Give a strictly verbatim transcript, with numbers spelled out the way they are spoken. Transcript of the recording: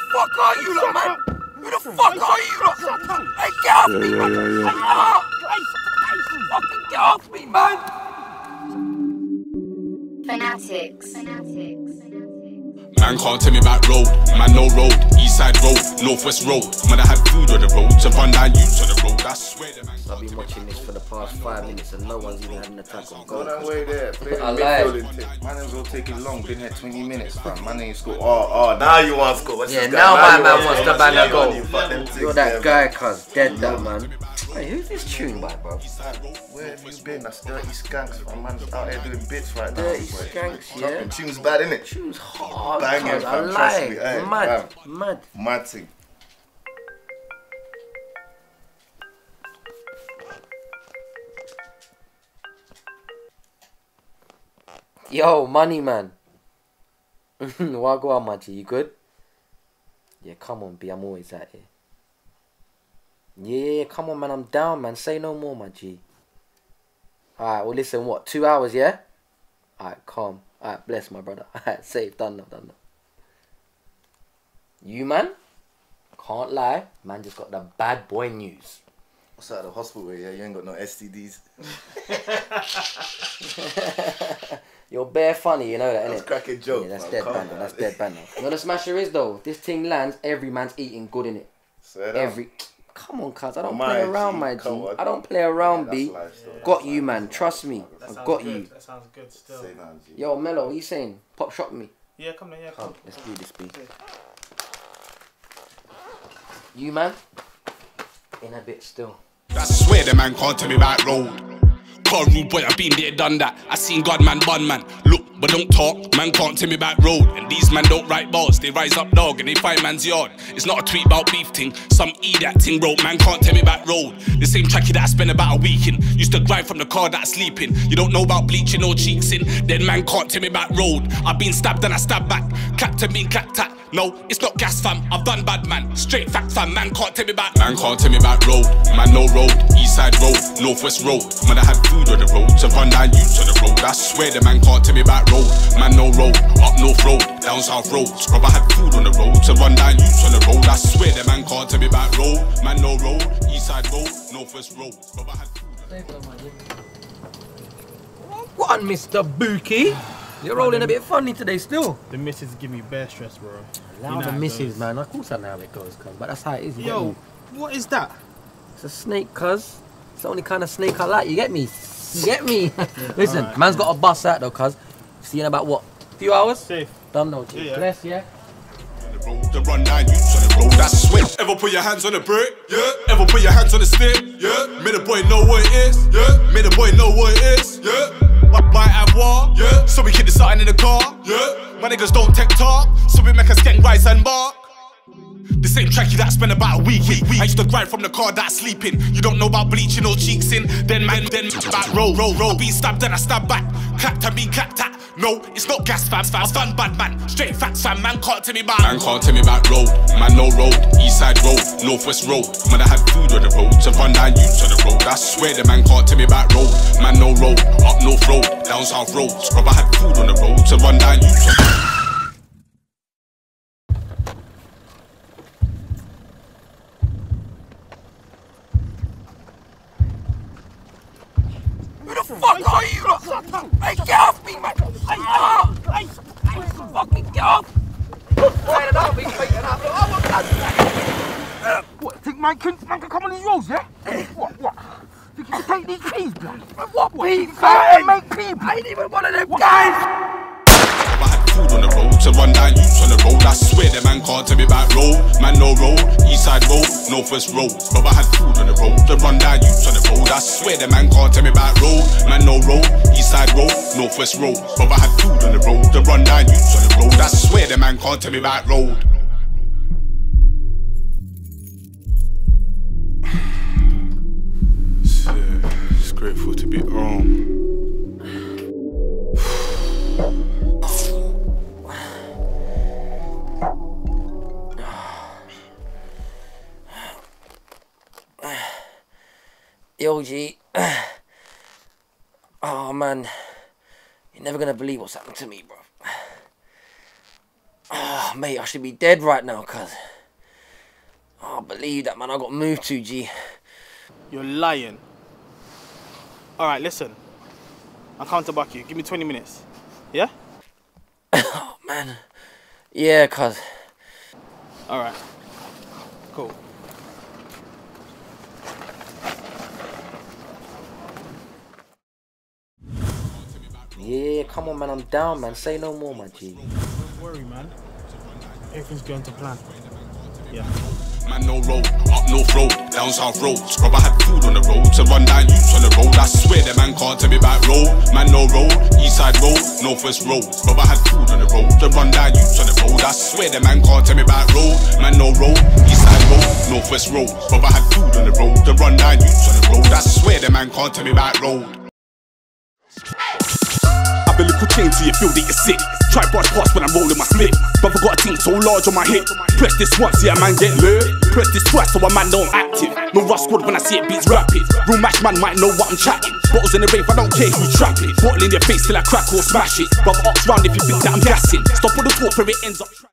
fuck are you lot, man? Who the fuck are you lot? Hey, get off me, man! Fucking get off me, man! Fanatics. Fanatics. Man can't tell me about road, man no road, east side road, northwest road. Man I had food on the road, to run down youths on the road, I swear the man. I've been watching this for the past five minutes and no one's even had an attack on goal. Go that way there, play I midfielding. My name's all taking long, been here twenty minutes, fam. My name's scored. Oh, oh, now you want to score. What's Yeah, this guy? now my man you wants want to bang a goal. You fuck them things You're that there, guy, man. cuz. Dead that, man. Hey, who's this tune by, bro? Where have you been? That's dirty skanks, fam. Man's out here doing bits right now. Dirty boy. skanks, yeah. Fucking tune's bad, innit? Tune's hard, Banging, cuz. I fam. Trust lie. me. Hey, Mad, fam. mad. Mad thing. Yo, money man. What go on, my G? You good? Yeah, come on, B. I'm always at it. Yeah, come on, man. I'm down, man. Say no more, my G. Alright, well, listen, what? Two hours, yeah? Alright, calm. Alright, bless my brother. Alright, safe. Done now, done now. You, man? Can't lie. Man just got the bad boy news. What's out of the hospital, yeah? You ain't got no S T Ds. You're bare funny, you know that, innit? That's cracking joke. Yeah, that's man. dead Calm banner. down. That's dead banner. You know the smasher is though. This thing lands, every man's eating good in it. Say that. Every. Come on, cuz. I don't My play around, G, my come G. on. I don't play around, Yeah, B. that's life still. Got That's you, life. man. Trust me. That I sounds got good. you. That sounds good still. Say that, G. Yo, Mello, what you saying? Pop shot me. Yeah, come in, yeah, come. Come, let's do this, B. You, man? In a bit still. I swear the man can't tell me about road. Can't rude boy, I been there, done that. I seen God man, bun man. Look, but don't talk, man can't tell me about road. And these man don't write bars, they rise up dog and they find man's yard. It's not a tweet about beef thing, some E that thing wrote, man can't tell me about road. The same tracky that I spent about a week in. Used to grind from the car that I sleep in. You don't know about bleaching or cheeks in, then man can't tell me about road. I've been stabbed and I stab back, clapped and been clapped at. No, it's not gas fam, I've done bad man. Straight fact fam, man can't tell me about. Man can't tell me about road, man no road. East side road, northwest road. Man I had food on the road, to run down youths on the road. I swear the man can't tell me about road. Man no road, up north road, down south road. Scrub I had food on the road, to run down youths on the road. I swear the man can't tell me about road. Man no road, east side road, northwest road. Scrub I had food on the road. What, Mister Bookie? You're rolling a bit funny today still. The missus give me bare stress, bro. Allow You know the how it missus, goes. man. Of course I know how it goes, cuz. But that's how it is, you get Yo, me? what is that? It's a snake, cuz. It's the only kind of snake I like, you get me? You get me? Listen, Alright. man's got a bus out though, cuz. See you in about what? Few hours? Safe. Done though, G. Yeah, yeah. Bless, yeah? To run down youths on the road, I swear. Ever put your hands on the brake? Yeah. Ever put your hands on the stick? Yeah. Made a boy know what it is? Yeah. Made a boy know what it is? Yeah. Might have war? Yeah. So we keep the something in the car? Yeah. My niggas don't tech talk, so we make a skank rise and bark. The same tracky that I spent about a week in. I used to grind from the car that I sleep in. You don't know about bleaching or cheeks in. Then man, then about roll, roll, roll. Been stabbed and I stab back. Clapped and been clapped at. No, it's not gas fam, fam. I've done bad man. Straight facts fam, man can't tell me about. Man can't tell me about road. Man no road. East side road, northwest road. Man I had food on the road, to run down youths on the road. I swear the man can't tell me about road. Man no road, up north road, down south road. Scrub I had food on the road, to run down youths on the road. Who the fuck are you lot? Hey, get off me, man! Hey, ah! Hey, fucking get off! Wait it out, B. Wait it out. Oh, What, think man can, man can come on these roads, yeah? What, what? Think you can take these peas, blood? what peas, Man, man? make peas, I ain't even one of them guys! I had food on the road, to run down youths on the road. I swear the man can't tell me about road. Man no road, east side road, northwest road. But I had food on the road, to run down youths on the road. I swear the man can't tell me about road. Man no road, east side road, northwest road. But I had food on the road, to run down youths on the road. I swear the man can't tell me about road. It's grateful to be home. Yo, G. Oh, man. You're never gonna believe what's happened to me, bro. Oh, mate, I should be dead right now, cuz. Oh, I believe that, man. I got moved to, G. You're lying. Alright, listen. I'll counterbuck you. Give me twenty minutes. Yeah? Oh, man. Yeah, cuz. Alright. Cool. Yeah, come on, man. I'm down, man. Say no more, my G. Don't worry, man. Everything's going to plan. Yeah. Man, no road, up north road, down south road. Scrub, I had food on the road to run down youths on the road. I swear that man can't tell me about road. Man, no road, east side road, northwest road. Scrub, I had food on the road to run down youths on the road. I swear that man can't tell me about road. Man, no road, east side road, northwest road. Scrub, I had food on the road to run down youths on the road. I swear that man can't tell me about road. A little change so you feel that you're sick. Try brush past when I'm rolling my split. Brother got a team so large on my hip. Press this once, yeah, man get lit. Press this twice so a man know I'm active. No rush squad when I see it beats rapid. Real match man might know what I'm chatting. Bottles in the rave, I don't care who trap it. Bottle in your face till I crack or smash it. Brother ops round if you think that I'm gassing. Stop all the talk where it ends up.